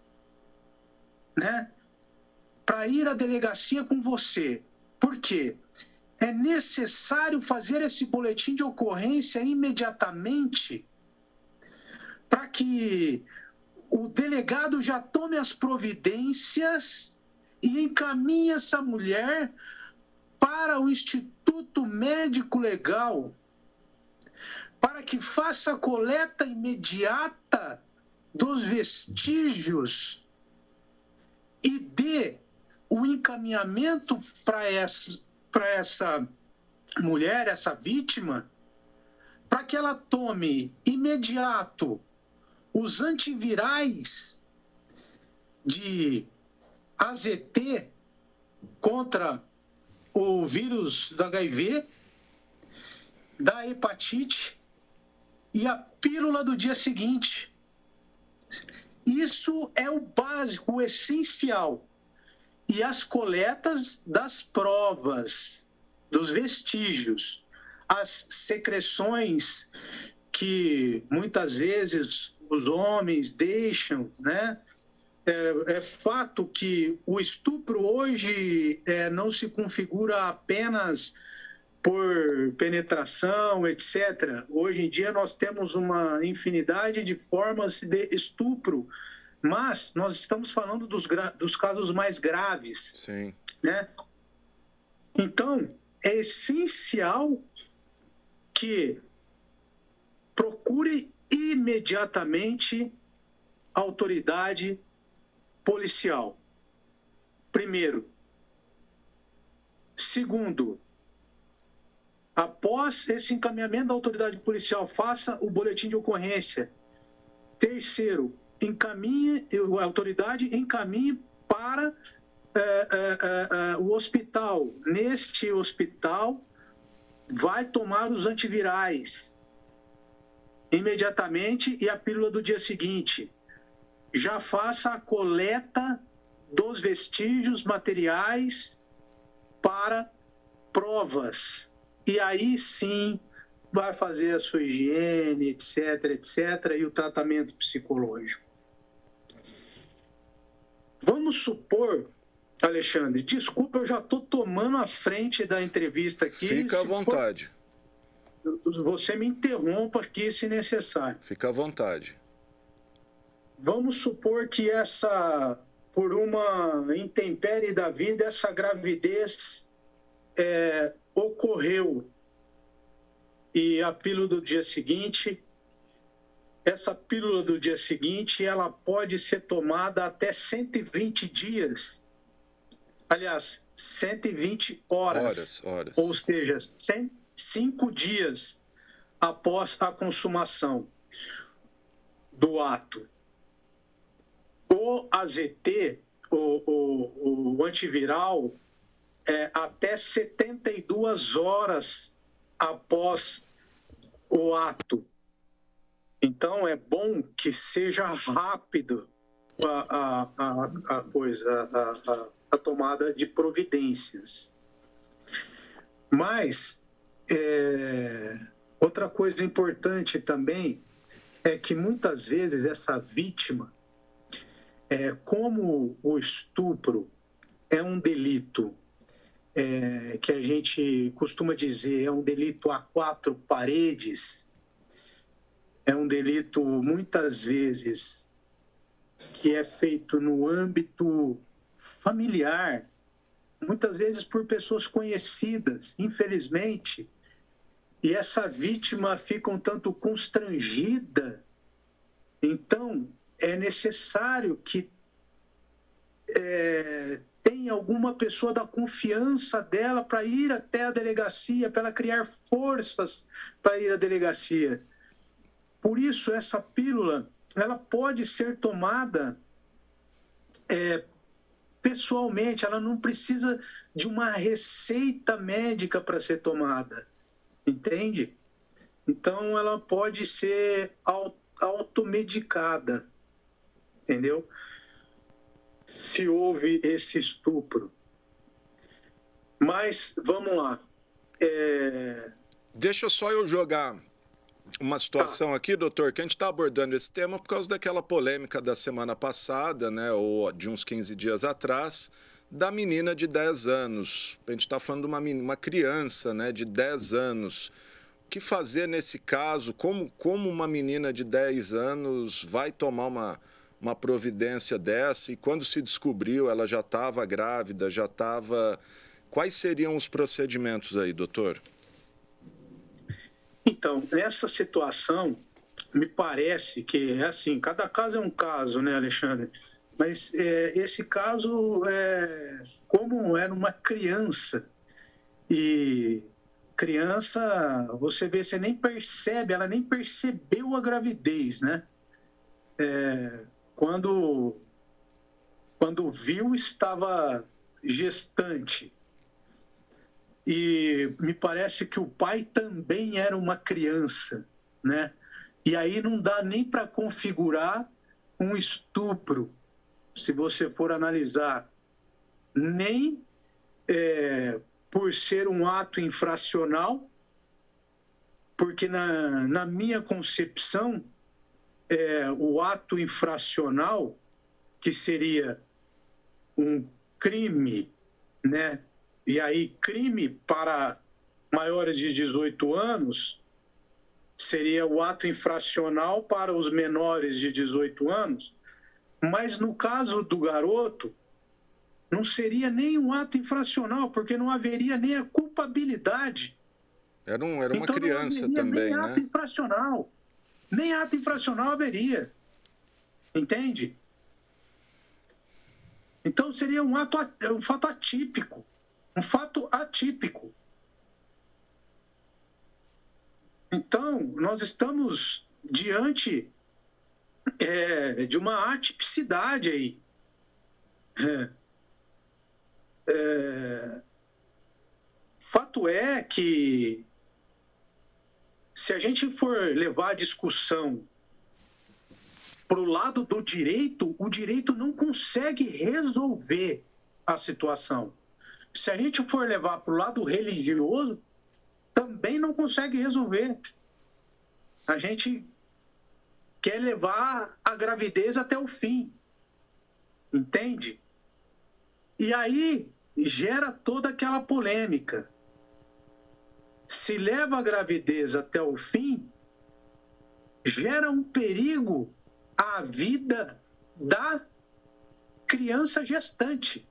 Speaker 3: né? Para ir à delegacia com você. Por quê? É necessário fazer esse boletim de ocorrência imediatamente para que o delegado já tome as providências e encaminhe essa mulher para o Instituto Médico Legal, para que faça a coleta imediata dos vestígios e dê o encaminhamento para essa, para essa mulher, essa vítima, para que ela tome imediato os antivirais de A Z T contra o vírus do H I V, da hepatite e a pílula do dia seguinte. Isso é o básico, o essencial. e as coletas das provas, dos vestígios, as secreções que muitas vezes os homens deixam, né? É, é fato que o estupro hoje é, não se configura apenas por penetração, etcétera. Hoje em dia nós temos uma infinidade de formas de estupro, mas nós estamos falando dos, dos casos mais graves.
Speaker 1: Sim.
Speaker 3: Né? Então, é essencial que procure imediatamente a autoridade policial. Primeiro. Segundo, após esse encaminhamento da autoridade policial, faça o boletim de ocorrência. Terceiro, encaminhe, a autoridade encaminhe para é, é, é, o hospital. Neste hospital, vai tomar os antivirais imediatamente e a pílula do dia seguinte. Já faça a coleta dos vestígios materiais para provas. E aí sim vai fazer a sua higiene, etc, etcétera, e o tratamento psicológico. Vamos supor, Alexandre, desculpa, eu já estou tomando a frente da entrevista aqui.
Speaker 1: Fica à vontade.
Speaker 3: For, você me interrompa aqui se necessário.
Speaker 1: Fica à vontade.
Speaker 3: Vamos supor que essa, por uma intempérie da vida, essa gravidez é, ocorreu e a pílula do dia seguinte, essa pílula do dia seguinte, ela pode ser tomada até cento e vinte dias. Aliás, cento e vinte horas.
Speaker 1: Horas, horas.
Speaker 3: Ou seja, cento e cinco dias após a consumação do ato. O A Z T, o, o, o antiviral, é até setenta e duas horas após o ato. Então, é bom que seja rápido a, a, a, a coisa, a, a, a tomada de providências. Mas, é, outra coisa importante também é que muitas vezes essa vítima, é, como o estupro é um delito é, que a gente costuma dizer é um delito a quatro paredes, é um delito muitas vezes que é feito no âmbito familiar, muitas vezes por pessoas conhecidas, infelizmente, e essa vítima fica um tanto constrangida. Então, é necessário que é, tenha alguma pessoa da confiança dela para ir até a delegacia, para ela criar forças para ir à delegacia. Por isso, essa pílula, ela pode ser tomada é, pessoalmente, ela não precisa de uma receita médica para ser tomada, entende? Então, ela pode ser automedicada, entendeu? Se houve esse estupro. Mas, vamos lá. É...
Speaker 1: Deixa só eu jogar uma situação tá. aqui, doutor, que a gente está abordando esse tema por causa daquela polêmica da semana passada, né, ou de uns quinze dias atrás, da menina de dez anos. A gente está falando de uma, uma criança, né, de dez anos. O que fazer nesse caso? Como, como uma menina de dez anos vai tomar uma, uma providência dessa? E quando se descobriu, ela já estava grávida, já estava... Quais seriam os procedimentos aí, doutor?
Speaker 3: Então, nessa situação, me parece que é assim, cada caso é um caso, né, Alexandre? Mas é, esse caso, é, como era uma criança, e criança, você vê, você nem percebe, ela nem percebeu a gravidez, né? É, quando, quando viu, estava gestante. E me parece que o pai também era uma criança, né? E aí não dá nem para configurar um estupro, se você for analisar nem é, por ser um ato infracional, porque na, na minha concepção, é, o ato infracional, que seria um crime, né? E aí crime para maiores de dezoito anos seria o ato infracional para os menores de dezoito anos, mas no caso do garoto, não seria nem um ato infracional, porque não haveria nem a culpabilidade.
Speaker 1: Era, um, era uma
Speaker 3: então,
Speaker 1: criança
Speaker 3: não
Speaker 1: também,
Speaker 3: nem
Speaker 1: né?
Speaker 3: ato infracional. Nem ato infracional haveria. Entende? Então, seria um, ato, um fato atípico. Um fato atípico. Então, nós estamos diante é, de uma atipicidade aí. É, é, fato é que, se a gente for levar a discussão para o lado do direito, o direito não consegue resolver a situação. Se a gente for levar para o lado religioso, também não consegue resolver. A gente quer levar a gravidez até o fim. Entende? E aí gera toda aquela polêmica. Se leva a gravidez até o fim, gera um perigo à vida da criança gestante.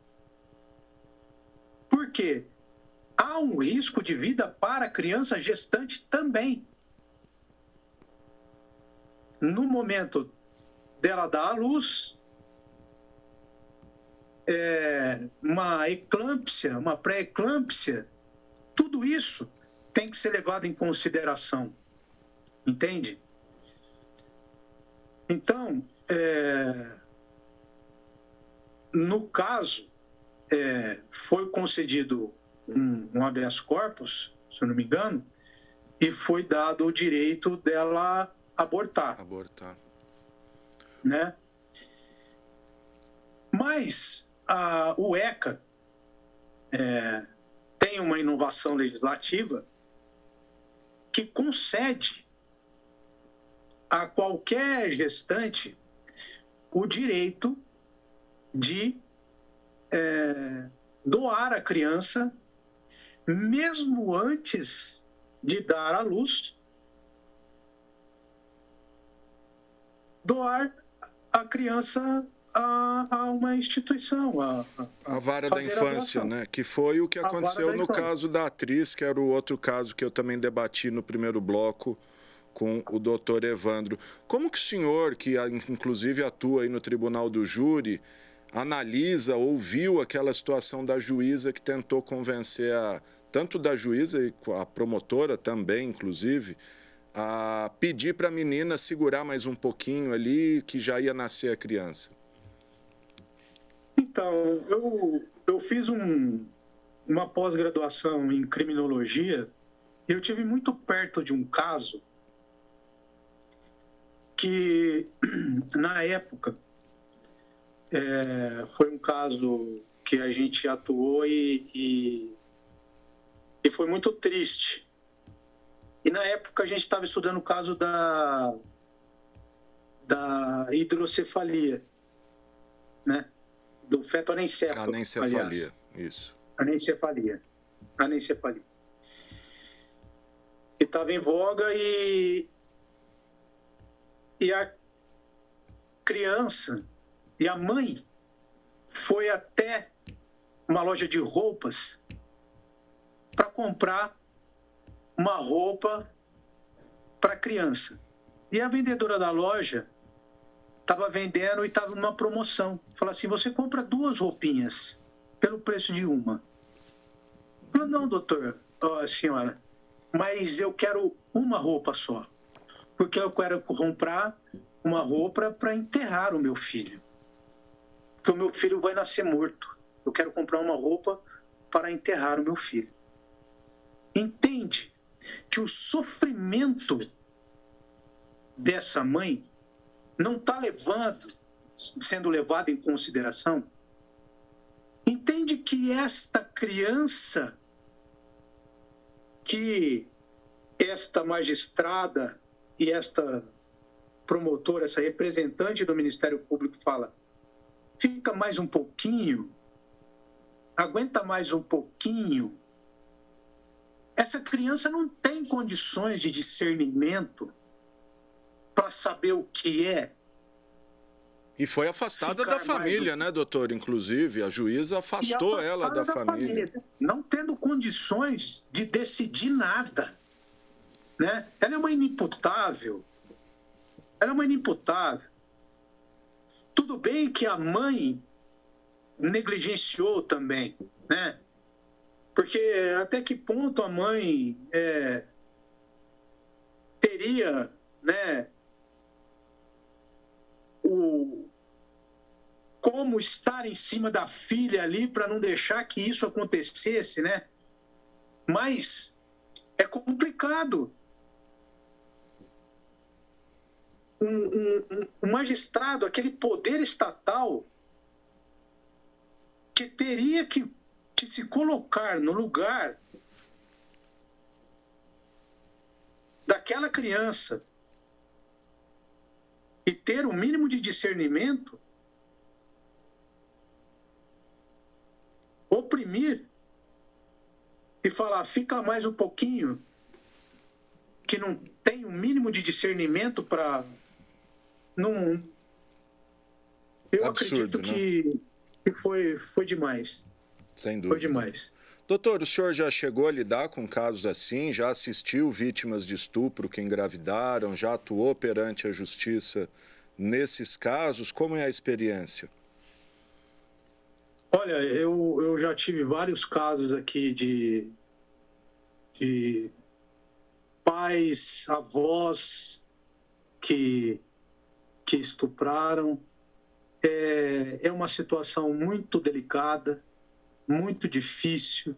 Speaker 3: Por quê? Há um risco de vida para a criança gestante também. No momento dela dar à luz, é, uma eclâmpsia, uma pré-eclâmpsia, tudo isso tem que ser levado em consideração. Entende? Então, é, no caso, é, foi concedido um, um habeas corpus, se eu não me engano, e foi dado o direito dela abortar.
Speaker 1: Abortar.
Speaker 3: Né? Mas a, o ECA é, tem uma inovação legislativa que concede a qualquer gestante o direito de é, doar a criança, mesmo antes de dar à luz, doar a criança a, a uma instituição. A,
Speaker 1: a, a vara da infância, né? Que foi o que aconteceu no caso da atriz, que era o outro caso que eu também debati no primeiro bloco com o doutor Evandro. Como que o senhor, que inclusive atua aí no Tribunal do Júri, analisa, ouviu aquela situação da juíza que tentou convencer, a, tanto da juíza e a promotora também, inclusive, a pedir para a menina segurar mais um pouquinho ali, que já ia nascer a criança?
Speaker 3: Então, eu, eu fiz um, uma pós-graduação em criminologia e eu tive muito perto de um caso que, na época, é, foi um caso que a gente atuou e, e, e foi muito triste. E, na época, a gente estava estudando o caso da, da hidrocefalia, né? Do feto anencefalo.
Speaker 1: Anencefalia,
Speaker 3: aliás.
Speaker 1: Isso.
Speaker 3: Anencefalia. Anencefalia. E estava em voga e, e a criança e a mãe foi até uma loja de roupas para comprar uma roupa para a criança. E a vendedora da loja estava vendendo e estava numa promoção. Falou assim, você compra duas roupinhas pelo preço de uma. Falou, não, doutor, ó, senhora, mas eu quero uma roupa só. Porque eu quero comprar uma roupa para enterrar o meu filho. Porque o meu filho vai nascer morto. Eu quero comprar uma roupa para enterrar o meu filho. Entende que o sofrimento dessa mãe não está levando, sendo levado em consideração? entende que esta criança, que esta magistrada e esta promotora, essa representante do Ministério Público fala, fica mais um pouquinho, aguenta mais um pouquinho. Essa criança não tem condições de discernimento para saber o que é.
Speaker 1: E foi afastada da família, né, doutor? Inclusive, a juíza afastou ela da, da família. família.
Speaker 3: Não tendo condições de decidir nada. Né? Ela é uma inimputável. Ela é uma inimputável. Tudo bem que a mãe negligenciou também, né? Porque até que ponto a mãe é, teria, né, o, como estar em cima da filha ali para não deixar que isso acontecesse, né? Mas é complicado. Um, um, um magistrado, aquele poder estatal que teria que, que se colocar no lugar daquela criança e ter o mínimo de discernimento, oprimir e falar, fica mais um pouquinho, que não tem o mínimo de discernimento para... Não, eu Absurdo, acredito né? que, que foi, foi demais.
Speaker 1: Sem dúvida.
Speaker 3: Foi demais.
Speaker 1: Doutor, o senhor já chegou a lidar com casos assim? Já assistiu vítimas de estupro que engravidaram? Já atuou perante a justiça nesses casos? Como é a experiência?
Speaker 3: Olha, eu, eu já tive vários casos aqui de, de pais, avós que... que estupraram. É, é uma situação muito delicada, muito difícil.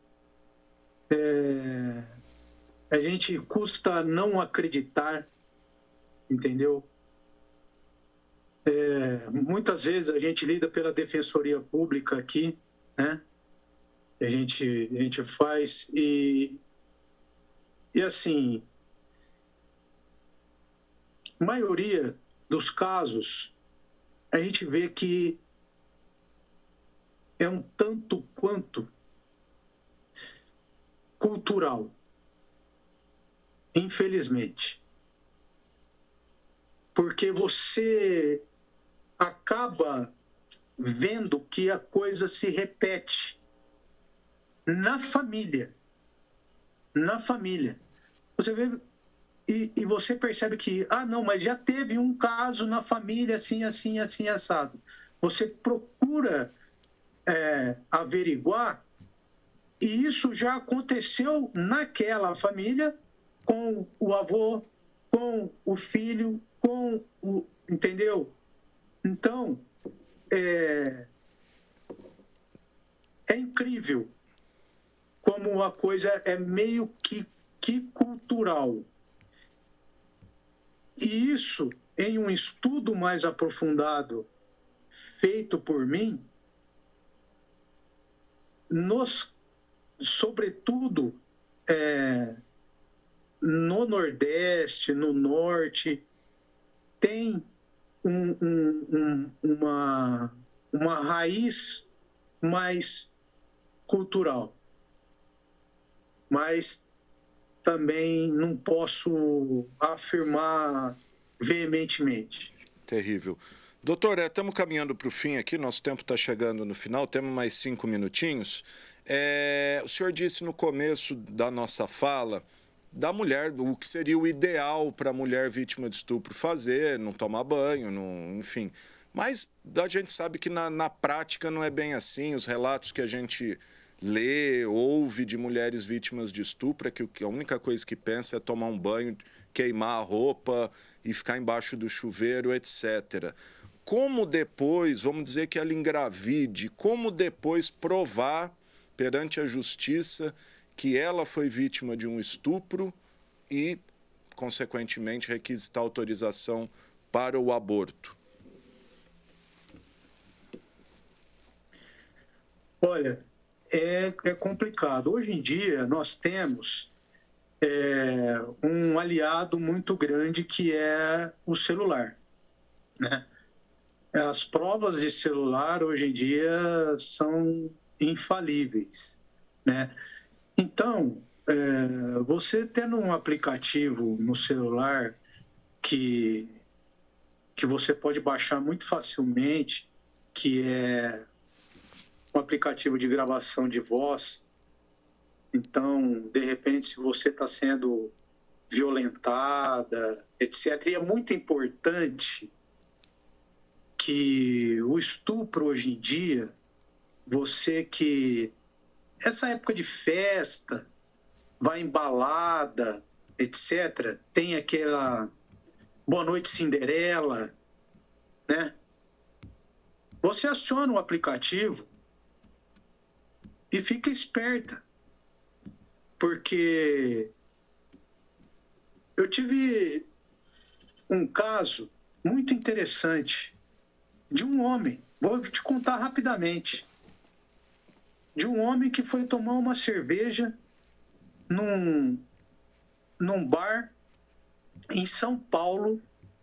Speaker 3: É, a gente custa não acreditar, entendeu? É, muitas vezes a gente lida pela Defensoria Pública aqui, né? A gente, a gente faz e, e assim, a maioria dos casos, a gente vê que é um tanto quanto cultural, infelizmente. Porque você acaba vendo que a coisa se repete na família. Na família. Você vê... E, e você percebe que, ah, não, mas já teve um caso na família assim, assim, assim, assado. Você procura é, averiguar e isso já aconteceu naquela família com o avô, com o filho, com o... Entendeu? Então, é, é incrível como a coisa é meio que, que cultural. E isso, em um estudo mais aprofundado feito por mim, nos, sobretudo é, no Nordeste, no Norte, tem um, um, um, uma, uma raiz mais cultural. Mas também não posso afirmar veementemente.
Speaker 1: Terrível. Doutor, estamos caminhando para o fim aqui, nosso tempo está chegando no final, temos mais cinco minutinhos. É, o senhor disse no começo da nossa fala da mulher, o que seria o ideal para a mulher vítima de estupro fazer, não tomar banho, não, enfim. Mas a gente sabe que na, na prática não é bem assim, os relatos que a gente... lê, ouve de mulheres vítimas de estupro, é que a única coisa que pensa é tomar um banho, queimar a roupa e ficar embaixo do chuveiro, etcétera. Como depois, vamos dizer que ela engravide, como depois provar perante a justiça que ela foi vítima de um estupro e, consequentemente, requisitar autorização para o aborto?
Speaker 3: Olha, é, é complicado. Hoje em dia, nós temos é, um aliado muito grande que é o celular, né? As provas de celular, hoje em dia, são infalíveis, né? Então, é, você tendo um aplicativo no celular que, que você pode baixar muito facilmente, que é um aplicativo de gravação de voz. Então, de repente, se você está sendo violentada, etcétera, e é muito importante que o estupro hoje em dia, você que... Essa época de festa, vai em balada, etcétera, tem aquela Boa Noite Cinderela, né? Você aciona o aplicativo e fica esperta, porque eu tive um caso muito interessante de um homem, vou te contar rapidamente, de um homem que foi tomar uma cerveja num, num bar em São Paulo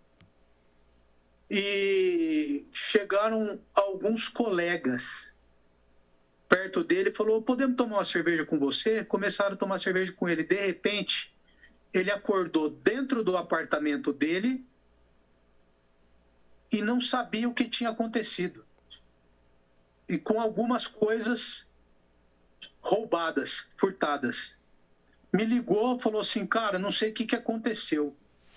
Speaker 3: e chegaram alguns colegas perto dele e falou: podemos tomar uma cerveja com você? Começaram a tomar cerveja com ele. De repente, ele acordou dentro do apartamento dele e não sabia o que tinha acontecido. E com algumas coisas roubadas, furtadas. Me ligou, falou assim: cara, não sei o que, que aconteceu.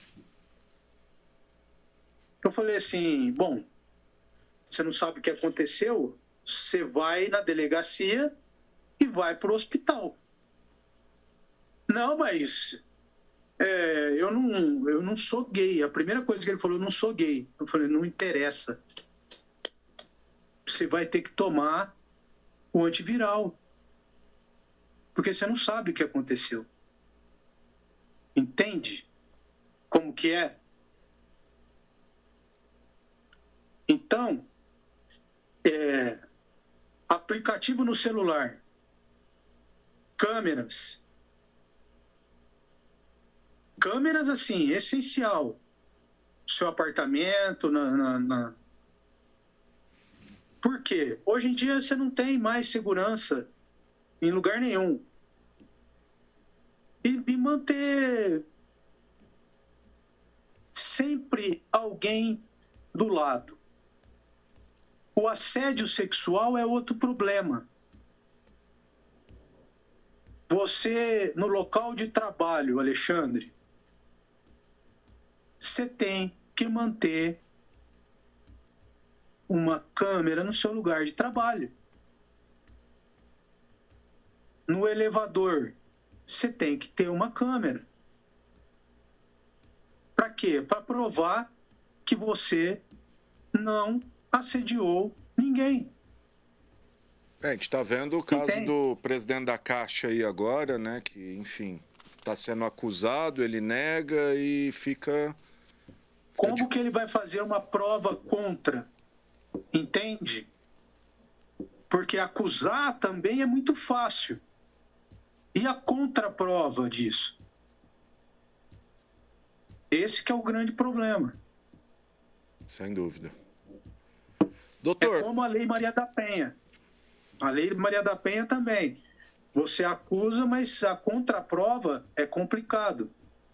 Speaker 3: Eu falei assim: bom, você não sabe o que aconteceu? Você vai na delegacia e vai para o hospital. Não, mas é, eu, não, eu não sou gay. A primeira coisa que ele falou: eu não sou gay. Eu falei: não interessa. Você vai ter que tomar o antiviral, porque você não sabe o que aconteceu. Entende como que é? Então, é, aplicativo no celular, câmeras, câmeras assim, essencial, seu apartamento, na, na, na... Por quê? Hoje em dia você não tem mais segurança em lugar nenhum. E, e manter sempre alguém do lado. O assédio sexual é outro problema. Você, no local de trabalho, Alexandre, você tem que manter uma câmera no seu lugar de trabalho. No elevador, você tem que ter uma câmera. Para quê? Para provar que você não assediou ninguém.
Speaker 1: É, a gente está vendo o caso
Speaker 3: Entende?
Speaker 1: do presidente da Caixa aí agora, né? Que, enfim, está sendo acusado, ele nega e fica...
Speaker 3: Como
Speaker 1: fica de...
Speaker 3: que ele vai fazer uma prova contra? Entende? Porque acusar também é muito fácil. E a contraprova disso? Esse que é o grande problema.
Speaker 1: Sem dúvida. Doutor...
Speaker 3: É como a Lei Maria da Penha. A Lei Maria da Penha também. Você acusa, mas a contraprova é complicado.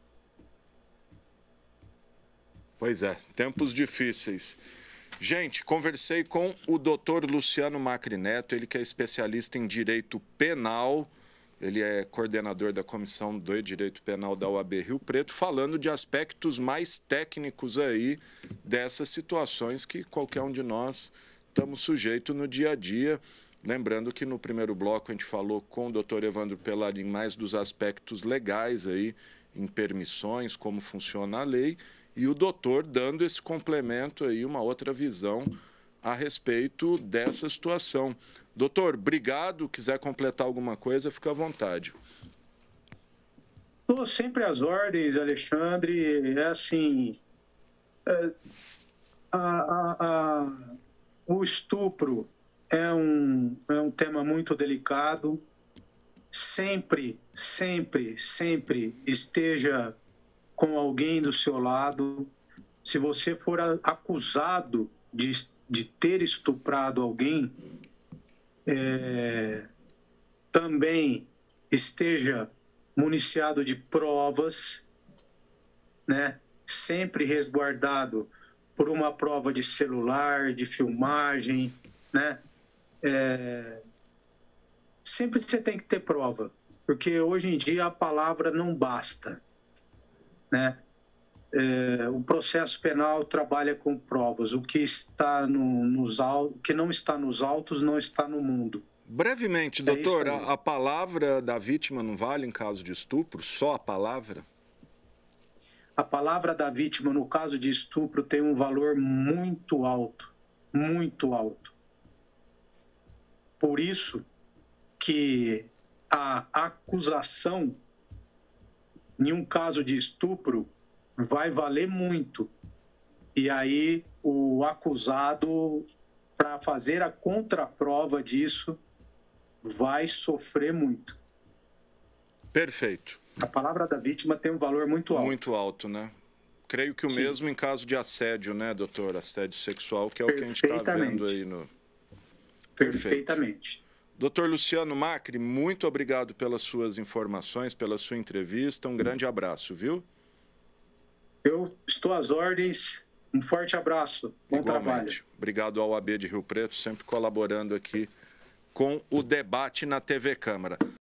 Speaker 1: Pois é, tempos difíceis. Gente, conversei com o doutor Luciano Macri Neto, ele que é especialista em direito penal, ele é coordenador da Comissão do Direito Penal da O A B Rio Preto, falando de aspectos mais técnicos aí dessas situações que qualquer um de nós estamos sujeitos no dia a dia. Lembrando que no primeiro bloco a gente falou com o doutor Evandro Pellarin mais dos aspectos legais aí, em permissões, como funciona a lei, e o doutor dando esse complemento aí, uma outra visão a respeito dessa situação. Doutor, obrigado. Quiser completar alguma coisa, fica à vontade.
Speaker 3: Estou sempre às ordens, Alexandre. É assim, é, a, a, a, o estupro é um, é um tema muito delicado. Sempre, sempre, sempre esteja com alguém do seu lado. Se você for acusado de, de ter estuprado alguém, é, também esteja municiado de provas, né? Sempre resguardado por uma prova de celular, de filmagem, né? É, sempre você tem que ter prova, porque hoje em dia a palavra não basta, né? É, o processo penal trabalha com provas. O que está no, nos o que não está nos autos não está no mundo.
Speaker 1: Brevemente, doutor, é a, a palavra da vítima não vale em caso de estupro? Só a palavra?
Speaker 3: A palavra da vítima, no caso de estupro, tem um valor muito alto, muito alto. Por isso que a acusação, em um caso de estupro, vai valer muito. E aí o acusado, para fazer a contraprova disso, vai sofrer muito.
Speaker 1: Perfeito.
Speaker 3: A palavra da vítima tem um valor muito alto.
Speaker 1: Muito alto, né? Creio que o Sim. mesmo em caso de assédio, né, doutor? Assédio sexual, que é o que a gente está vendo aí no... Perfeito.
Speaker 3: Perfeitamente.
Speaker 1: doutor Luciano Macri, muito obrigado pelas suas informações, pela sua entrevista. Um grande abraço, viu?
Speaker 3: Eu estou às ordens. Um forte abraço. Bom
Speaker 1: Igualmente.
Speaker 3: Trabalho.
Speaker 1: Obrigado ao A B de Rio Preto, sempre colaborando aqui com o debate na T V Câmara.